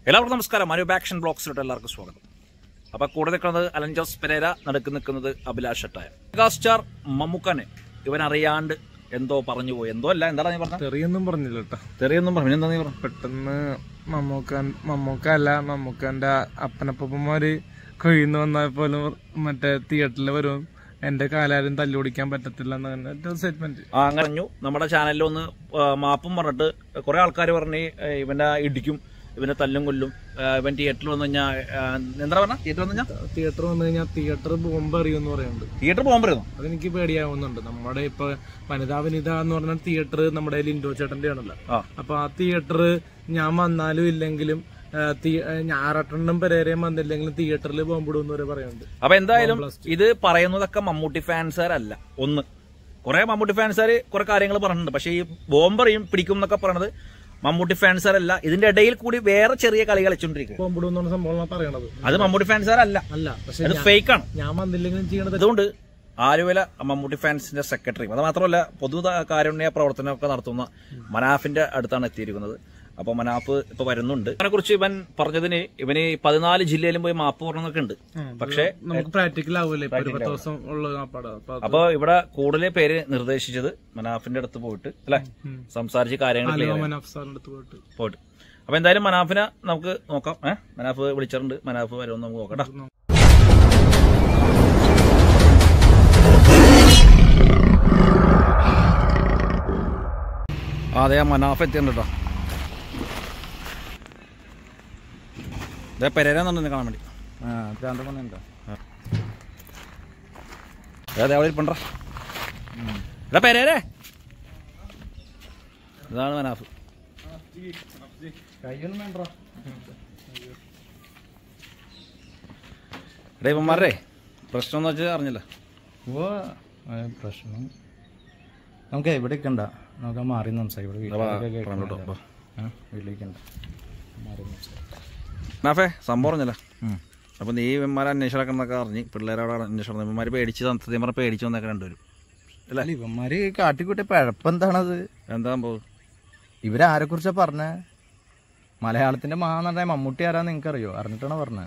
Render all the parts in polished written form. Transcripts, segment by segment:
എല്ലാവർക്കും നമസ്കാരം. മനു ആക്ഷൻ ബ്ലോഗ്സിലോട്ട് എല്ലാവർക്കും സ്വാഗതം. അപ്പോൾ കൂടെ നിൽക്കുന്നത് അലഞ്ചോസ് പെരേര, നടുക്ക് നിൽക്കുന്നത് അഭിലാഷ് ഷട്ടായ. മെഗാസ്റ്റാർ മമ്മൂക്കനെ ഇവനറിയാണ്ട് എന്തോ പറഞ്ഞു പോയി. എന്തോ അല്ല, എന്താണ് നീ പറഞ്ഞത്? തെറിയൊന്നും പറഞ്ഞില്ല കേട്ടോ. തെറിയൊന്നും പറഞ്ഞു. എന്താ നീ പറഞ്ഞു? പെട്ടെന്ന് മമ്മൂക്കന്റെ അപ്പനപ്പന്മാര് കൊഴിയുന്നു വന്നാൽ പോലും മറ്റേ തിയേറ്ററിൽ വരും, എന്റെ കാലാരും തല്ലുപിടിക്കാൻ പറ്റത്തില്ല എന്നൊരു സ്റ്റേറ്റ്മെന്റ് അങ്ങനെ പറഞ്ഞു. നമ്മുടെ ചാനലിൽ ഒന്ന് മാപ്പും പറഞ്ഞിട്ട് കുറെ ആൾക്കാർ പറഞ്ഞ് ഇവന്റെ ഇടിക്കും, ഇവന്റെ തല്ലും കൊല്ലും, ഇവൻ തിയേറ്ററിൽ വന്നു കഴിഞ്ഞാൽ എന്താ പറഞ്ഞ തിയേറ്റർ വന്നു കഴിഞ്ഞാൽ തിയേറ്റർ ബോംബ് എറിയുമെന്ന് പറയുന്നുണ്ട്. തിയേറ്റർ പോകുമ്പോഴോ അതെനിക്ക് പേടിയാവുന്നുണ്ട്. നമ്മുടെ ഇപ്പൊ വനിതാ എന്ന് പറഞ്ഞ തിയേറ്റർ നമ്മുടെ ലിൻഡോ ചേട്ടന്റെ ആണല്ലോ. അപ്പൊ ആ തിയേറ്റർ ഞാൻ വന്നാലും ഇല്ലെങ്കിലും ഞാറട്ടെണ്ണം പെരേരയും വന്നില്ലെങ്കിലും തിയേറ്ററിൽ ബോംബിടുമെന്ന് വരെ പറയുന്നുണ്ട്. അപ്പൊ എന്തായാലും ഇത് പറയുന്നതൊക്കെ മമ്മൂട്ടി ഫാൻസുകാരല്ല. ഒന്ന് കുറെ മമ്മൂട്ടി ഫാൻസുകാർ കുറെ കാര്യങ്ങൾ പറഞ്ഞിട്ടുണ്ട്. പക്ഷെ ഈ ബോംബെറിയും പിടിക്കും എന്നൊക്കെ പറയണത് മമ്മൂട്ടി ഫാൻസുകാരല്ല. ഇതിന്റെ ഇടയിൽ കൂടി വേറെ ചെറിയ കളി കളിച്ചോണ്ടിരിക്കും. സംഭവം പറയണത് അത് മമ്മൂട്ടി ഫാൻസുകാരല്ല, പക്ഷെ അത് ഫേക്കാണ്. ഞാൻ വന്നില്ലെങ്കിലും ചെയ്യണത്. അതുകൊണ്ട് ആലുവല മമ്മൂട്ടി ഫാൻസിന്റെ സെക്രട്ടറി, അത് മാത്രമല്ല പൊതു കാരുണ്യ പ്രവർത്തനമൊക്കെ നടത്തുന്ന മനാഫിന്റെ അടുത്താണ് എത്തിയിരിക്കുന്നത്. അപ്പൊ മനാഫ് ഇപ്പൊ വരുന്നുണ്ട്. അതിനെ കുറിച്ച് ഇവൻ പറഞ്ഞതിന് ഇവന് 14 ജില്ലയിലും പോയി മാപ്പ് പറഞ്ഞൊക്കെ ഉണ്ട്. പക്ഷെ നമുക്ക് പ്രാക്ടിക്കൽ ആവൂലേ. അപ്പൊ ഇവിടെ കൂടുതൽ പേര് നിർദ്ദേശിച്ചത് മനാഫിന്റെ അടുത്ത് പോയിട്ട് അല്ലെ സംസാരിച്ച് കാര്യങ്ങൾ പോയിട്ട്. അപ്പൊ എന്തായാലും മനാഫിനെ നമുക്ക് നോക്കാം. മനാഫ് വിളിച്ചിട്ടുണ്ട്. മനാഫ് വരുമെന്ന് നമുക്ക് നോക്കാം. അതെ, മനാഫ് എത്തിയിട്ടുണ്ട് കേട്ടോ. പെരേരാന്നുണ്ട് കാണാൻ വേണ്ടി. പണ്ടാ പെരേരേ, ഇതാണ് മനാഫ്. ഇവന്മാരുടെ പ്രശ്നം എന്ന് വെച്ചാൽ അറിഞ്ഞില്ല. പ്രശ്നം നമുക്ക് എവിടെ കണ്ട നമുക്ക് മാറി സംസാരിക്കണ്ട. മനാഫേ, സംഭവം പറഞ്ഞല്ല. അപ്പൊ നീ ഇവന്മാരെ അന്വേഷണമൊക്കെ അറിഞ്ഞ് പിള്ളേരോട് അന്വേഷണം ഇവന്മാര് പേടിച്ച് സത്യം പറഞ്ഞ പേടിച്ചു വന്നൊക്കെ രണ്ടുപേരും അല്ല. ഇവന്മാര് കാട്ടിക്കൂട്ടിയ പഴപ്പെന്താണത്? എന്താ സംഭവം? ഇവരാരെ കുറിച്ചാ പറഞ്ഞ? മലയാളത്തിന്റെ മഹാനടനായ മമ്മൂട്ടി ആരാന്ന് നിങ്ങൾക്കറിയോ? അറിഞ്ഞിട്ടാണോ പറഞ്ഞത്?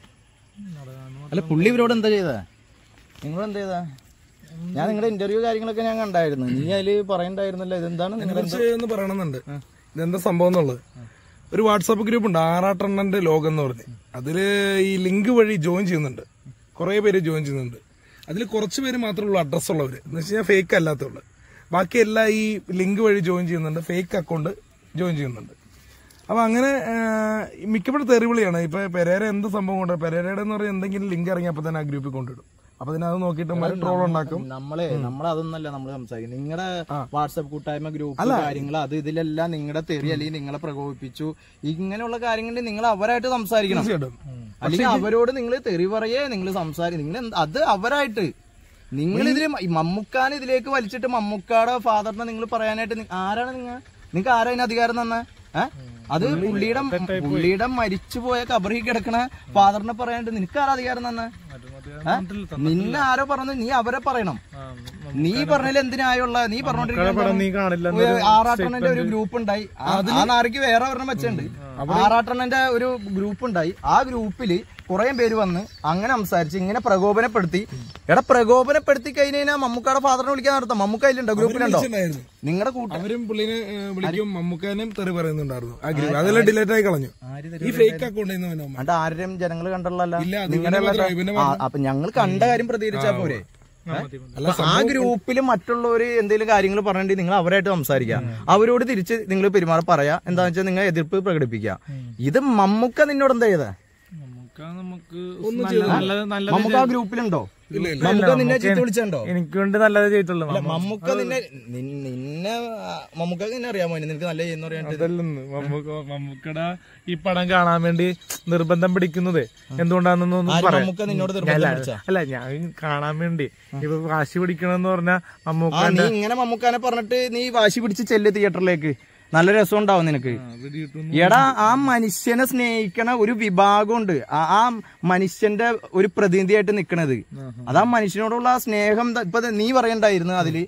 അല്ല, പുള്ളി ഇവരോട് എന്താ ചെയ്താ? നിങ്ങളെന്താ ചെയ്താ? ഞാൻ നിങ്ങളുടെ ഇന്റർവ്യൂ കാര്യങ്ങളൊക്കെ ഞാൻ കണ്ടായിരുന്നു. നീ അതില് പറയണ്ടായിരുന്നല്ലോ. ഇതെന്താണ് നിങ്ങൾ പറയണമെന്നുണ്ട്. ഇതെന്താ സംഭവം എന്നുള്ളത്. ഒരു വാട്സാപ്പ് ഗ്രൂപ്പ് ഉണ്ട്, ആറാട്ടെണ്ണന്റെ ലോകം എന്ന് പറഞ്ഞ്. അതില് ഈ ലിങ്ക് വഴി ജോയിൻ ചെയ്യുന്നുണ്ട്. കുറെ പേര് ജോയിൻ ചെയ്യുന്നുണ്ട്. അതിൽ കുറച്ച് പേര് മാത്രമേ ഉള്ളൂ അഡ്രസ് ഉള്ളവര്, എന്ന് വെച്ച് കഴിഞ്ഞാൽ ഫേക്ക് അല്ലാത്തുള്ളൂ. ബാക്കി എല്ലാം ഈ ലിങ്ക് വഴി ജോയിൻ ചെയ്യുന്നുണ്ട്, ഫേക്ക് അക്കൗണ്ട് ജോയിൻ ചെയ്യുന്നുണ്ട്. അപ്പൊ അങ്ങനെ മിക്കപ്പോഴും തെറിവിളിയാണ്. ഇപ്പൊ പെരേര എന്ത് സംഭവം കൊണ്ട് പെരേരയുടെ എന്ന് പറഞ്ഞാൽ എന്തെങ്കിലും ലിങ്ക് ഇറങ്ങിയപ്പോ തന്നെ ആ ഗ്രൂപ്പിൽ കൊണ്ടിടും. അപ്പൊ അതിനത് നോക്കിയിട്ട് ട്രോൾ ഉണ്ടാക്കും. നമ്മളതൊന്നല്ല നമ്മൾ സംസാരിക്കും. നിങ്ങളുടെ വാട്സാപ്പ് കൂട്ടായ്മ ഗ്രൂപ്പ് കാര്യങ്ങൾ അത് ഇതിലെല്ലാം നിങ്ങളുടെ തെറി അല്ലെങ്കിൽ നിങ്ങളെ പ്രകോപിപ്പിച്ചു ഇങ്ങനെയുള്ള കാര്യങ്ങളിൽ നിങ്ങൾ അവരായിട്ട് സംസാരിക്കണം. അല്ലെങ്കിൽ അവരോട് നിങ്ങൾ തെറി പറയേ നിങ്ങൾ നിങ്ങൾ അത് അവരായിട്ട് നിങ്ങളിതിൽ മമ്മൂക്കാനെ ഇതിലേക്ക് വലിച്ചിട്ട് മമ്മൂക്കാടെ ഫാദറിനെ നിങ്ങൾ പറയാനായിട്ട് ആരാണ് നിങ്ങൾക്ക് ആരാ അതിന് അധികാരം തന്നെ? അത് പുള്ളിയുടെ മരിച്ചുപോയ കബറി കിടക്കണ ഫാദറിനെ പറയാനായിട്ട് നിനക്ക് ആരാ അധികാരം തന്നെ? നിന്നെ ആരോ പറഞ്ഞു, നീ അവരെ പറയണം. നീ പറഞ്ഞതിൽ എന്തിനായുള്ള നീ പറഞ്ഞോണ്ടിരിക്കുന്ന ആറാട്ടെണ്ണന്റെ ഒരു ഗ്രൂപ്പ് ഉണ്ടായി. ആ നാറിക്ക് വേറെ ഒരെണ്ണം വെച്ചുണ്ട്. ആറാട്ടെണ്ണന്റെ ഒരു ഗ്രൂപ്പ് ഉണ്ടായി. ആ ഗ്രൂപ്പില് കുറെ പേര് വന്ന് അങ്ങനെ സംസാരിച്ച് ഇങ്ങനെ പ്രകോപനപ്പെടുത്തി. പ്രകോപനപ്പെടുത്തി കഴിഞ്ഞാൽ മമ്മൂക്കാടെ ഫാദറിനെ വിളിക്കാൻ നടത്താം. മമ്മൂക്ക അതിലുണ്ടോ? ഗ്രൂപ്പിലുണ്ടോ? നിങ്ങളുടെ കൂട്ടരും പുള്ളിനെ വിളിക്കും. മമ്മൂക്കാനും തെറി പറയുന്നുണ്ടായിരുന്നു. അതെല്ലാം ഡിലേറ്റ് ആയി കളഞ്ഞു. ഈ ഫേക്ക് അക്കൗണ്ട് ആരും ജനങ്ങൾ കണ്ടല്ലോ. അപ്പൊ ഞങ്ങൾ കണ്ട കാര്യം പ്രതികരിച്ചാ പോരെ? ആ ഗ്രൂപ്പിൽ മറ്റുള്ളവര് എന്തെങ്കിലും കാര്യങ്ങൾ പറഞ്ഞിട്ട് നിങ്ങൾ അവരായിട്ട് സംസാരിക്കുക. അവരോട് തിരിച്ച് നിങ്ങൾ പെരുമാറി പറയാ. എന്താന്ന് വെച്ചാൽ നിങ്ങൾ എതിർപ്പ് പ്രകടിപ്പിക്കുക. ഇത് മമ്മൂക്ക നിന്നോട് എന്താ ചെയ്തേ? മമ്മൂക്ക ആ ഗ്രൂപ്പിലുണ്ടോ? മമ്മൂക്ക നിന്നെ ചീത്ത വിളിച്ചുണ്ടോ? എനിക്ക് വേണ്ടി നല്ലത് ചെയ്തിട്ടുള്ളൂ. മമ്മൂക്ക നിന്നെ മമ്മൂക്ക നിന്നെ അറിയാമോ? നിനക്ക് നല്ല ചെയ്യുന്ന പറയാൻ മമ്മൂക്കയുടെ ഈ പടം കാണാൻ വേണ്ടി നിർബന്ധം പിടിക്കുന്നത് എന്തുകൊണ്ടാണെന്നൊന്നും മമ്മൂക്ക നിന്നോട് അല്ല, ഞാൻ കാണാൻ വേണ്ടി ഇപ്പൊ വാശി പിടിക്കണമെന്ന് പറഞ്ഞാ മമ്മൂക്ക നീ ഇങ്ങനെ മമ്മൂക്കാനെ പറഞ്ഞിട്ട് നീ വാശി പിടിച്ച് ചെല്ല് തിയേറ്ററിലേക്ക്. നല്ല രസം ഉണ്ടാവും നിനക്ക്. എടാ, ആ മനുഷ്യനെ സ്നേഹിക്കണ ഒരു വിഭാഗമുണ്ട്. ആ മനുഷ്യന്റെ ഒരു പ്രതിനിധിയായിട്ട് നിക്കണത്. അതാ മനുഷ്യനോടുള്ള ആ സ്നേഹം. ഇപ്പൊ നീ പറയണ്ടായിരുന്നു അതില്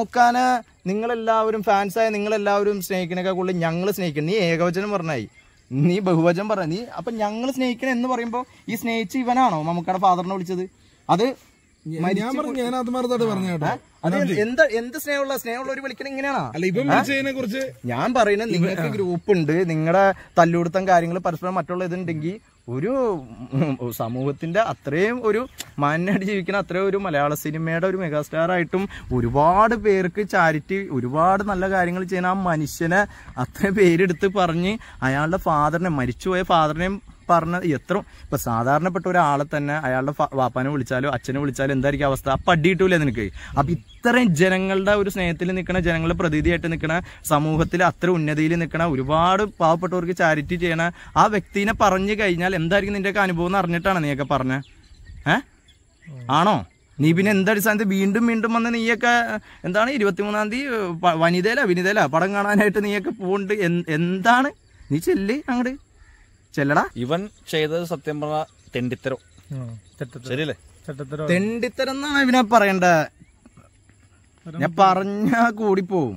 മമ്മൂക്കാനെ നിങ്ങളെല്ലാവരും ഫാൻസായ നിങ്ങളെല്ലാവരും സ്നേഹിക്കണേക്കാൾ കൂടുതൽ ഞങ്ങൾ സ്നേഹിക്കണം. നീ ഏകവചനം പറഞ്ഞായി. നീ ബഹുവചനം പറ. നീ അപ്പൊ ഞങ്ങൾ സ്നേഹിക്കണം എന്ന് പറയുമ്പോ ഈ സ്നേഹിച്ച് ഇവനാണോ മമ്മൂക്കയുടെ ഫാദറിനെ വിളിച്ചത്? അത് ഞാൻ പറഞ്ഞു, ഞാൻ ആത്മാർത്ഥമായിട്ട് പറഞ്ഞു കേട്ടോ. അത് എന്ത് സ്നേഹമുള്ളവര് വിളിക്കണം ഇങ്ങനെയാണോ? അല്ല, ഇപ്പം വിളിച്ചതിനെ കുറിച്ച് ഞാൻ പറയുന്നത് നിങ്ങൾക്ക് ഗ്രൂപ്പ് ഉണ്ട്, നിങ്ങളുടെ തല്ലുകൊടുത്തം കാര്യങ്ങൾ പരസ്പരം മറ്റുള്ള ഇതുണ്ടെങ്കിൽ ഒരു സമൂഹത്തിന്റെ അത്രയും ഒരു മാന്യമായിട്ട് ജീവിക്കുന്ന അത്രയും ഒരു മലയാള സിനിമയുടെ ഒരു മെഗാസ്റ്റാർ ആയിട്ടും ഒരുപാട് പേർക്ക് ചാരിറ്റി ഒരുപാട് നല്ല കാര്യങ്ങൾ ചെയ്യുന്ന ആ മനുഷ്യനെ അത്ര പേരെടുത്ത് പറഞ്ഞ് അയാളുടെ ഫാദറിനെ, മരിച്ചുപോയ ഫാദറിനെയും പറഞ്ഞ എത്ര ഇപ്പൊ സാധാരണപ്പെട്ട ഒരാളെ തന്നെ അയാളുടെ വാപ്പാനെ വിളിച്ചാലോ അച്ഛനെ വിളിച്ചാലോ എന്തായിരിക്കും അവസ്ഥ? അപ്പൊ അടി കിട്ടൂലേ നിനക്ക്? അപ്പൊ ഇത്രയും ജനങ്ങളുടെ ഒരു സ്നേഹത്തിൽ നിൽക്കണ, ജനങ്ങളുടെ പ്രതിനിധിയായിട്ട് നിൽക്കണ, സമൂഹത്തിൽ അത്ര ഉന്നതിയിൽ നിൽക്കണ, ഒരുപാട് പാവപ്പെട്ടവർക്ക് ചാരിറ്റി ചെയ്യണ ആ വ്യക്തിനെ പറഞ്ഞു കഴിഞ്ഞാൽ എന്തായിരിക്കും നിന്റെയൊക്കെ അനുഭവം എന്ന് അറിഞ്ഞിട്ടാണ് നീയൊക്കെ പറഞ്ഞ? ആണോ? നീ പിന്നെ എന്തടിസ്ഥാനത്ത് വീണ്ടും വീണ്ടും വന്ന് നീയൊക്കെ എന്താണ് 23-ാം തീയതി വിനിതയില പടം കാണാനായിട്ട് നീയൊക്കെ പോണ്ട്? എന്താണ്? നീ ചെല്ല് അങ്ങോട്ട് ചെല്ലടാ. ഇവൻ ചെയ്തത് സത്യം പറഞ്ഞ തെണ്ടിത്തരോ, ശരിയല്ലേ? തെണ്ടിത്തരം എന്നാണ് ഇവനെ പറയണ്ട. ഞാൻ പറഞ്ഞാ കൂടിപ്പോവും.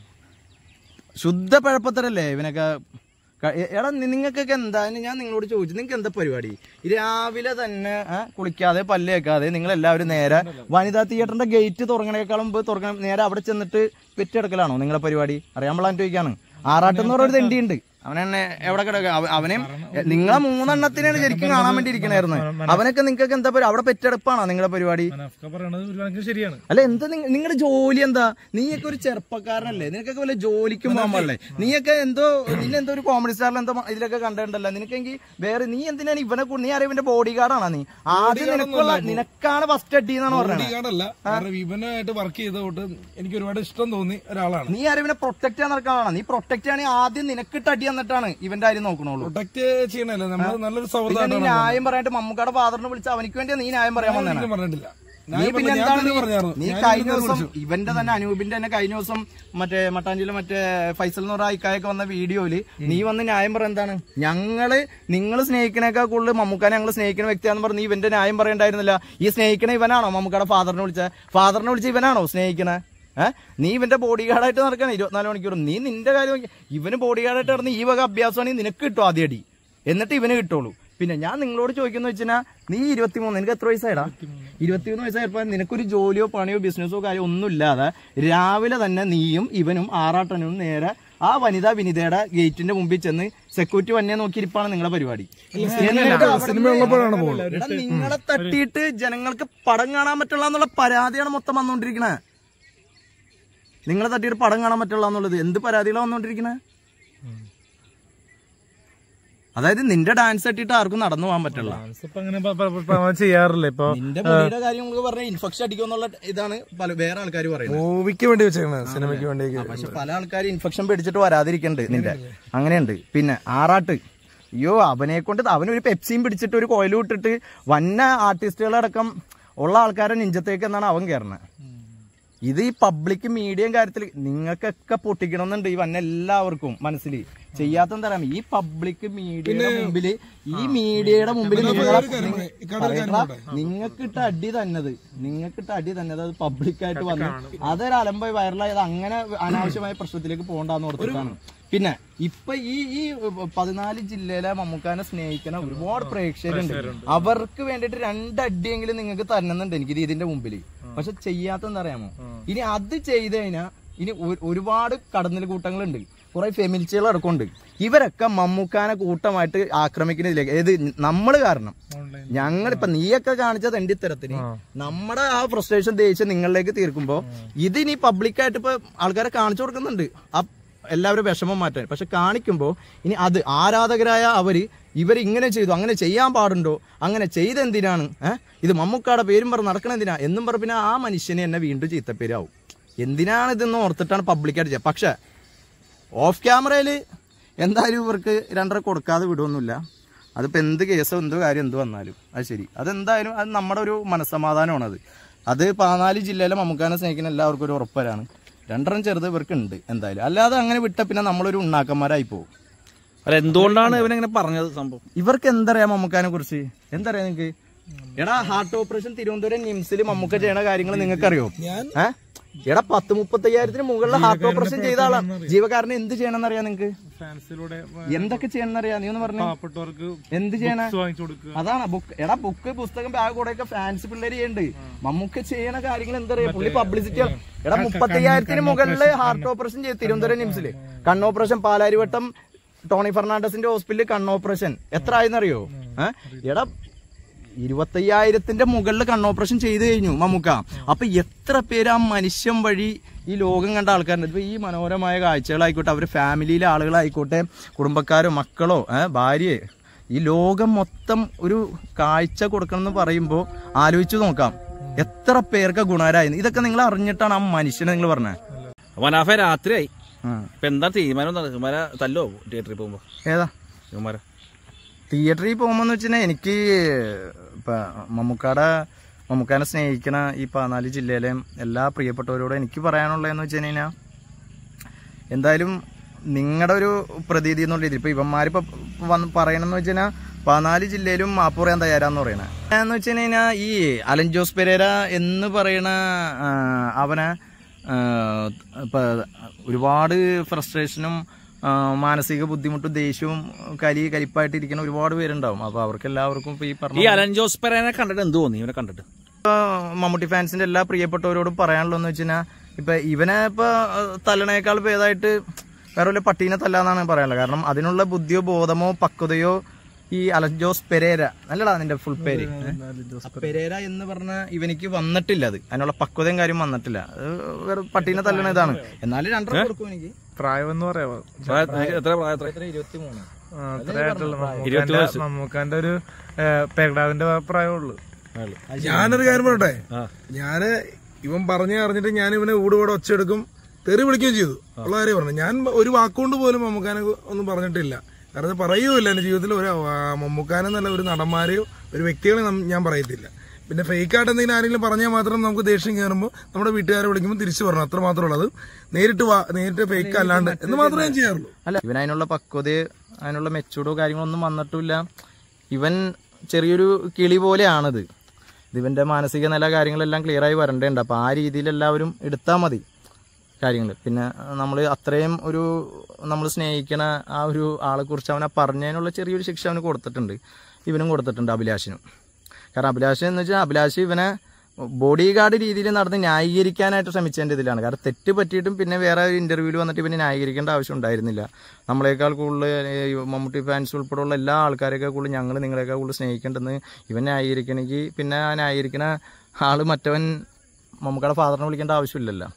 ശുദ്ധ പഴപ്പത്തരല്ലേ ഇവനൊക്കെ. എടാ നിങ്ങൾക്കൊക്കെ എന്താ, ഞാൻ നിങ്ങളോട് ചോദിച്ചു, നിങ്ങൾക്ക് എന്താ പരിപാടി? രാവിലെ തന്നെ കുളിക്കാതെ പല്ല് കേൾക്കാതെ നിങ്ങൾ എല്ലാവരും നേരെ വനിതാ തിയേറ്ററിന്റെ ഗേറ്റ് തുറങ്ങണേക്കാളും നേരെ അവിടെ ചെന്നിട്ട് പെറ്റെടുക്കലാണോ നിങ്ങളെ പരിപാടി? അറിയാൻ പാടില്ല ചോദിക്കാണ്. ആറാട്ടെന്ന് പറഞ്ഞൊരു തെണ്ടിയുണ്ട്, അവനെന്നെ എവിടെ കിടക്കുക? അവനെയും നിങ്ങളെ 3 ശരിക്കും കാണാൻ വേണ്ടി ഇരിക്കണായിരുന്നു. അവനൊക്കെ നിങ്ങൾക്ക് എന്താ പറയുക? അവിടെ പെറ്റെടുപ്പാണോ നിങ്ങളുടെ പരിപാടി? അല്ല, എന്താ നിങ്ങളുടെ ജോലി എന്താ? നീയൊക്കെ ഒരു ചെറുപ്പക്കാരനല്ലേ? നിനക്കൊക്കെ വല്ല ജോലിക്കും പോകാൻ പാടില്ലേ? നീയൊക്കെ നിന്നെന്തോ ഒരു കോമഡി സ്റ്റാറിൽ എന്തോ ഇതിലൊക്കെ കണ്ടിട്ടുണ്ടല്ലോ. നിനക്കെങ്കിൽ വേറെ നീ എന്തിനാണ് ഇവനെ? നീ ആരും ഇവന്റെ ബോഡി ഗാർഡാണോ നീ? ആദ്യം നിനക്കാണ് ഫസ്റ്റ് അടി എന്നാണ് പറഞ്ഞത്. ഇവനായിട്ട് വർക്ക് ചെയ്തോട്ട് എനിക്ക് ഒരുപാട് ഇഷ്ടം തോന്നി ഒരാളാണ്. നീ ആരും ഇവനെ പ്രൊട്ടക്ട് ചെയ്യാൻ നടക്കാനാണ്. നീ പ്രൊട്ടക്ട് ആണെങ്കിൽ ആദ്യം നിനക്കിട്ട് അടി എന്നിട്ടാണ് ഇവന്റെ കാര്യം നോക്കണുള്ളൂ. പ്രൊട്ടക്ട് ചെയ്യണല്ലോ നമ്മൾ, നല്ലൊരു സൗഹൃദം. നീ ന്യായം പറയാനായിട്ട് മമ്മൂക്കയുടെ ഫാദറിനെ വിളിച്ച് അവനിക്ക് വേണ്ടി നീ ന്യായം പറയാൻ വന്നതാണ്. പറഞ്ഞിട്ടില്ല. നീ പിന്നെ എന്താണ് നീ കഴിഞ്ഞ ദിവസം ഇവന്റെ തന്നെ അനൂപിന്റെ തന്നെ കഴിഞ്ഞ ദിവസം മറ്റേ മട്ടാഞ്ചേരിയിലെ മറ്റേ ഫൈസൽ എന്ന് പറഞ്ഞ ഇക്കായൊക്കെ വന്ന വീഡിയോയില് നീ വന്ന് ന്യായം പറയാൻ എന്താണ്? നിങ്ങൾ സ്നേഹിക്കണേക്കാൾ കൂടുതൽ മമ്മൂക്കാനെ ഞങ്ങൾ സ്നേഹിക്കുന്ന വ്യക്തിയാണെന്ന് പറഞ്ഞ് നീ ഇവന്റെ ന്യായം പറയണ്ടായിരുന്നില്ല. ഈ സ്നേഹിക്കണ ഇവനാണോ മമ്മൂക്കയുടെ ഫാദറിനെ വിളിച്ച ഇവനാണോ സ്നേഹിക്കണേ? നീ ഇവന്റെ ബോഡി ഗാർഡായിട്ട് നടക്കണം 24 മണിക്കൂറും. നീ നിന്റെ കാര്യം ഇവന് ബോഡി ഗാർഡായിട്ട് നടന്ന് ഈ വക അഭ്യാസമാണെങ്കിൽ നിനക്ക് കിട്ടും ആദ്യം അടി, എന്നിട്ട് ഇവന് കിട്ടുള്ളൂ. പിന്നെ ഞാൻ നിങ്ങളോട് ചോദിക്കുന്ന വെച്ചാൽ നീ 23, നിനക്ക് എത്ര വയസ്സായിടാ? 23 വയസ്സായപ്പോ നിനക്കൊരു ജോലിയോ പണിയോ ബിസിനസ്സോ കാര്യം ഒന്നും ഇല്ലാതെ രാവിലെ തന്നെ നീയും ഇവനും ആറാട്ടനും നേരെ ആ വിനിതയുടെ ഗേറ്റിന്റെ മുമ്പിൽ ചെന്ന് സെക്യൂരിറ്റി വന്നെ നോക്കിയിരിപ്പാണ് നിങ്ങളുടെ പരിപാടി. നിങ്ങളെ തട്ടിയിട്ട് ജനങ്ങൾക്ക് പടം കാണാൻ പറ്റില്ല എന്നുള്ള പരാതിയാണ് മൊത്തം വന്നോണ്ടിരിക്കണേ. നിങ്ങളെ തട്ടിയിട്ട് പടം കാണാൻ പറ്റില്ല എന്നുള്ളത് എന്ത് പരാതികളാണ് വന്നോണ്ടിരിക്കണേ? അതായത് നിന്റെ ഡാൻസ് തട്ടിയിട്ട് ആർക്കും നടന്നു പോകാൻ പറ്റില്ല. ചെയ്യാറില്ല. ഇപ്പൊ നിന്റെ ബോഡിയുടെ കാര്യം നമുക്ക് പറഞ്ഞ ഇൻഫെക്ഷൻ അടിക്കുമെന്നുള്ള ഇതാണ് വേറെ ആൾക്കാർ പറയുന്നത്. മൂവിക്ക് വേണ്ടി വെച്ചേക്കണേ, സിനിമയ്ക്ക് വേണ്ടി. പക്ഷെ പല ആൾക്കാർ ഇൻഫെക്ഷൻ പേടിച്ചിട്ട് വരാതിരിക്കണ്ട് നിന്റെ. അങ്ങനെയുണ്ട്. പിന്നെ ആറാട്ട്, അയ്യോ അവനെ കൊണ്ട് അവനൊരു പെപ്സിയും പിടിച്ചിട്ട് ഒരു കോയിലും ഇട്ടിട്ട് വന്ന ആർട്ടിസ്റ്റുകളടക്കം ഉള്ള ആൾക്കാരെ നെഞ്ചത്തേക്ക് എന്നാണ് അവൻ കയറുന്നത്. ഇത് ഈ പബ്ലിക് മീഡിയയും കാര്യത്തിൽ നിങ്ങൾക്കൊക്കെ പൊട്ടിക്കണമെന്നുണ്ട് ഈ വന്ന എല്ലാവർക്കും മനസ്സിൽ. ചെയ്യാത്ത തരാം ഈ പബ്ലിക് മീഡിയയുടെ മുമ്പില്, ഈ മീഡിയയുടെ മുമ്പിൽ നിങ്ങൾക്കിട്ട അടി തന്നത് അത് പബ്ലിക്കായിട്ട് വന്നു അതൊരു അലമ്പായി വൈറലായത്. അങ്ങനെ അനാവശ്യമായ പ്രശ്നത്തിലേക്ക് പോകണ്ടെന്ന് ഓർത്തിട്ടാണ്. പിന്നെ ഇപ്പൊ ഈ 14 ജില്ലയിലെ മമ്മൂക്കാനെ സ്നേഹിക്കുന്ന ഒരുപാട് പ്രേക്ഷകരുണ്ട്. അവർക്ക് വേണ്ടിട്ട് 2 അടിയെങ്കിലും നിങ്ങൾക്ക് തരുന്നുണ്ട് എനിക്ക് ഇതിന്റെ മുമ്പില്. പക്ഷെ ചെയ്യാത്തെന്താ അറിയാമോ? ഇനി അത് ചെയ്ത് കഴിഞ്ഞാൽ ഇനി ഒരുപാട് കടന്നൽ കൂട്ടങ്ങളുണ്ട്, കുറെ ഫെമിനിസ്റ്റുകൾ അടക്കമുണ്ട്. ഇവരൊക്കെ മമ്മൂക്കാനെ കൂട്ടമായിട്ട് ആക്രമിക്കുന്നതിലേക്ക് ഏത് നമ്മള് കാരണം. ഞങ്ങളിപ്പൊ നീയൊക്കെ കാണിച്ച തെണ്ടിത്തരത്തിന് നമ്മുടെ ആ ഫ്രസ്ട്രേഷൻ ദേഷ്യം നിങ്ങളിലേക്ക് തീർക്കുമ്പോ ഇതിനി പബ്ലിക്കായിട്ട് ഇപ്പൊ ആൾക്കാരെ കാണിച്ചു കൊടുക്കുന്നുണ്ട് എല്ലാവരും വിഷമം മാറ്റാൻ. പക്ഷെ കാണിക്കുമ്പോൾ ഇനി അത് ആരാധകരായ ഇവരിങ്ങനെ ചെയ്തു, അങ്ങനെ ചെയ്യാൻ പാടുണ്ടോ, അങ്ങനെ ചെയ്തെന്തിനാണ്, ഇത് മമ്മൂക്കാടെ പേരും പറഞ്ഞ് നടക്കണെന്തിനാ എന്നും പറഞ്ഞ പിന്നെ ആ മനുഷ്യനെ എന്നെ വീണ്ടും ചീത്തപ്പേരാവും. എന്തിനാണ് ഇതെന്ന് ഓർത്തിട്ടാണ് പബ്ലിക്കായിട്ട് ചെയ്യുക. പക്ഷെ ഓഫ് ക്യാമറയിൽ എന്തായാലും ഇവർക്ക് 2.5 കൊടുക്കാതെ വിടുമൊന്നുമില്ല. അതിപ്പോൾ എന്ത് കേസോ എന്തോ കാര്യം എന്ത് വന്നാലും അത് ശരി. അതെന്തായാലും അത് നമ്മുടെ ഒരു മനസ്സമാധാനമാണത്. അത് 14 ജില്ലയിലെ മമ്മൂക്കാനെ സ്നേഹിക്കുന്ന എല്ലാവർക്കും ഒരു ഉറപ്പരാണ്. 2 ചെറുത് ഇവർക്ക് ഉണ്ട് എന്തായാലും. അല്ലാതെ അങ്ങനെ വിട്ട പിന്നെ നമ്മളൊരു ഉണ്ണാക്കന്മാരായി പോകും. അല്ല, എന്തുകൊണ്ടാണ് ഇവനെങ്ങനെ പറഞ്ഞത് സംഭവം? ഇവർക്ക് എന്തറിയാം മമ്മൂക്കാനെ കുറിച്ച്? എന്തറിയാം നിങ്ങൾക്ക്? എടാ ഹാർട്ട് ഓപ്പറേഷൻ തിരുവനന്തപുരം നിംസിൽ മമ്മൂക്ക ചെയ്യണ കാര്യങ്ങൾ നിങ്ങൾക്കറിയോ? എടാ 10-35,000 മുകളിൽ ഹാർട്ട് ഓപ്പറേഷൻ ചെയ്ത ആളാണ്. ജീവകാരന് എന്ത് ചെയ്യണമെന്ന് അറിയാം നിങ്ങൾക്ക്? എന്തൊക്കെ ചെയ്യണമെന്ന് അറിയാം? നീ ഒന്ന് പറഞ്ഞു. എന്ത് ചെയ്യണ? അതാണ് ബുക്ക് പുസ്തകം ബാഗ് കൂടെയൊക്കെ ഫാൻസ് പിള്ളേര് ചെയ്യുന്നുണ്ട്. മമ്മൂക്ക ചെയ്യണ കാര്യങ്ങൾ എന്തറിയാം? പുള്ളി പബ്ലിസിറ്റി. എടാ 35,000 മുകളിൽ ഹാർട്ട് ഓപ്പറേഷൻ ചെയ്ത് തിരുവനന്തപുരം നിംസില്. കണ്ണോപ്പറേഷൻ പാലാരിവട്ടം ടോണി ഫെർണാണ്ടസിന്റെ ഹോസ്പിറ്റലിൽ കണ്ണോപ്പറേഷൻ എത്ര ആയെന്നറിയോ? എടാ 25,000 മുകളിൽ കണ്ണോപ്പറേഷൻ ചെയ്തു കഴിഞ്ഞു മമ്മൂക്ക. അപ്പൊ എത്ര പേര് ആ മനുഷ്യൻ വഴി ഈ ലോകം കണ്ട ആൾക്കാരുണ്ട്. ഇപ്പൊ ഈ മനോഹരമായ കാഴ്ചകളായിക്കോട്ടെ, അവര് ഫാമിലിയിലെ ആളുകളായിക്കോട്ടെ, കുടുംബക്കാരോ മക്കളോ ഭാര്യ, ഈ ലോകം മൊത്തം ഒരു കാഴ്ച കൊടുക്കണം എന്ന് പറയുമ്പോൾ ആലോചിച്ചു നോക്കാം എത്ര പേർക്ക് ഗുണകരായിരുന്നു. ഇതൊക്കെ നിങ്ങൾ അറിഞ്ഞിട്ടാണ് ആ മനുഷ്യനെ നിങ്ങൾ പറഞ്ഞത്. മനാഫ രാത്രിയായി. ഇപ്പൊ എന്താ തീരുമാനം? തല്ലോ തിയേറ്ററിൽ പോകുമ്പോ? ഏതാ തിയേറ്ററിൽ പോകുമ്പോന്ന് വെച്ചാൽ എനിക്ക് ഇപ്പൊ മമ്മൂക്കാനെ സ്നേഹിക്കണ ഈ 14 ജില്ലയിലെ എല്ലാ പ്രിയപ്പെട്ടവരോടും എനിക്ക് പറയാനുള്ളതെന്ന് വെച്ച് കഴിഞ്ഞാൽ, എന്തായാലും നിങ്ങളുടെ ഒരു പ്രതീതി എന്നുള്ള രീതിയിൽ ഇപ്പൊ ഇവന്മാരിപ്പോ പറയണമെന്ന് വെച്ച് കഴിഞ്ഞാൽ 14 ജില്ലയിലും മാപ്പ് പറയാൻ തയ്യാറാന്ന് പറയണേ. എന്ന് വെച്ച് കഴിഞ്ഞാൽ ഈ അലൻ ജോസ് പെരേര എന്ന് പറയണ അവനെ ഇപ്പൊ ഒരുപാട് ഫ്രസ്ട്രേഷനും മാനസിക ബുദ്ധിമുട്ടും ദേഷ്യവും കലിപ്പായിട്ടിരിക്കുന്ന ഒരുപാട് പേരുണ്ടാവും. അപ്പൊ അവർക്ക് എല്ലാവർക്കും ഇപ്പൊ ഈ പറഞ്ഞ അലൻ ജോസ് പെരേരനെ കണ്ടിട്ട് എന്ത് തോന്നി? ഇവനെ കണ്ടിട്ട് മമ്മൂട്ടി ഫാൻസിന്റെ എല്ലാ പ്രിയപ്പെട്ടവരോടും പറയാനുള്ളതെന്ന് വെച്ച് കഴിഞ്ഞാൽ, ഇപ്പൊ ഇവനെ ഇപ്പൊ തല്ലണേക്കാൾ ഭേദമായിട്ട് വേറെ വല്ല പട്ടീനെ തല്ലാന്നാണ് പറയാനുള്ളത്. കാരണം അതിനുള്ള ബുദ്ധിയോ ബോധമോ പക്വതയോ ഈ അലൻ ജോസ് പെരേര, നല്ലടാ നിന്റെ ഫുൾ പേര്, പെരേര എന്ന് പറഞ്ഞ ഇവനിക്ക് വന്നിട്ടില്ല. അത് അതിനുള്ള പക്വതയും കാര്യം വന്നിട്ടില്ല. വേറെ പട്ടീനെ തല്ലണ ഇതാണ്. എന്നാലും 2 കൊടുക്കും എനിക്ക്. പ്രായം എന്ന് പറയാമോ? എത്ര പ്രായം? 23. മമ്മൂക്കാന്റെ ഒരു പേടാവിന്റെ പ്രായമുള്ളൂ. ഞാനൊരു കാര്യം പറയട്ടെ, ഞാന് ഇവൻ അറിഞ്ഞിട്ട് ഞാൻ ഇവനെ ഊടുപാട് ഒച്ചെടുക്കും, തെറി വിളിക്കുകയും ചെയ്തു. ഉള്ള കാര്യം പറഞ്ഞു. ഞാൻ ഒരു വാക്കുകൊണ്ട് പോലും മമ്മൂക്കാനെ ഒന്നും പറഞ്ഞിട്ടില്ല. കാരണം പറയുകയില്ല. എന്റെ ജീവിതത്തിൽ ഒരു മമ്മൂക്കാനെന്നല്ല ഒരു നടന്മാരെയോ ഒരു വ്യക്തികളെ ഞാൻ പറയത്തില്ല. പിന്നെ ഫേക്കായിട്ട് എന്തെങ്കിലും ആരെങ്കിലും പറഞ്ഞാൽ മാത്രം നമുക്ക് ദേഷ്യം കയറുമ്പോൾ നമ്മുടെ വീട്ടുകാരെ വിളിക്കുമ്പോൾ തിരിച്ചു പറഞ്ഞു. അത്ര മാത്രമേ ഉള്ളൂ. അത് നേരിട്ട് ഫേക്ക് അല്ലാണ്ട് എന്ന് മാത്രമേ ഞാൻ ചെയ്യാറുള്ളൂ. അല്ല, ഇവൻ അതിനുള്ള പക്വതയോ അതിനുള്ള മെച്ചൂർഡോ കാര്യങ്ങളൊന്നും വന്നിട്ടില്ല. ഇവൻ ചെറിയൊരു കിളി പോലെയാണിത്. ഇവന്റെ മാനസിക നില കാര്യങ്ങളെല്ലാം ക്ലിയർ ആയി വരണ്ടേണ്ട. അപ്പൊ ആ രീതിയിൽ എല്ലാവരും എടുത്താൽ മതി കാര്യങ്ങൾ. പിന്നെ നമ്മൾ അത്രയും നമ്മൾ സ്നേഹിക്കണ ആ ഒരു ആളെ കുറിച്ച് അവനെ പറഞ്ഞതിനുള്ള ചെറിയൊരു ശിക്ഷ അവന് കൊടുത്തിട്ടുണ്ട്. ഇവനും കൊടുത്തിട്ടുണ്ട്, അഭിലാഷിനും. കാരണം അഭിലാഷ് എന്ന് വെച്ചാൽ അഭിലാഷ് ഇവനെ ബോഡി ഗാർഡ് രീതിയിൽ നടന്ന് ന്യായീകരിക്കാനായിട്ട് ശ്രമിച്ചതിൻ്റെ ഇതിലാണ്. കാരണം തെറ്റ് പറ്റിയിട്ടും പിന്നെ വേറെ ഒരു ഇന്റർവ്യൂവിൽ വന്നിട്ട് ഇവന് ന്യായീകരിക്കേണ്ട ആവശ്യം ഉണ്ടായിരുന്നില്ല. നമ്മളെക്കാൾ കൂടുതൽ മമ്മൂട്ടി ഫാൻസ് ഉൾപ്പെടെയുള്ള എല്ലാ ആൾക്കാരെക്കാൾ കൂടുതൽ ഞങ്ങൾ നിങ്ങളെക്കാൾ കൂടുതൽ സ്നേഹിക്കേണ്ടെന്ന് ഇവൻ ന്യായീകരിക്കണമെങ്കിൽ പിന്നെ ആ ന്യായീകരിക്കുന്ന ആള് മറ്റവൻ മമ്മൂക്കയുടെ ഫാദറിനെ വിളിക്കേണ്ട ആവശ്യമില്ലല്ലോ.